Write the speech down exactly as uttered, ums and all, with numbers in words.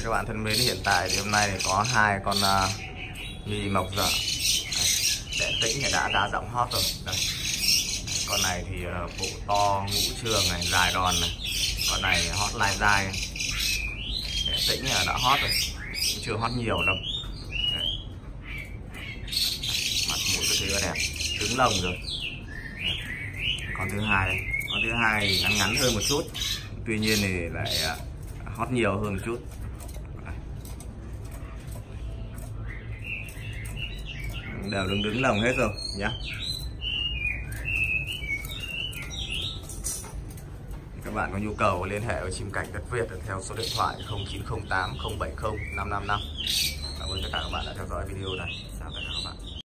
Các bạn thân mến, hiện tại thì hôm nay thì có hai con uh, mì mộc dở để tĩnh thì đã ra giọng hót rồi. Đây. Con này thì uh, bộ to ngũ trường này, dài đòn này. Con này hót lai dai, để tĩnh là đã hót rồi, cũng chưa hót nhiều đâu. Đấy. Mặt mũi cái thứ đẹp, trứng lồng rồi. Đấy. Con thứ hai, con thứ hai thì ngắn ngắn hơn một chút, tuy nhiên thì lại uh, hót nhiều hơn một chút. Đều đứng đứng lồng hết rồi nhá. Các bạn có nhu cầu liên hệ với chim cảnh đất Việt theo số điện thoại không chín không tám không bảy không năm năm năm. Cảm ơn tất cả các bạn đã theo dõi video này. Chào tất cả các bạn.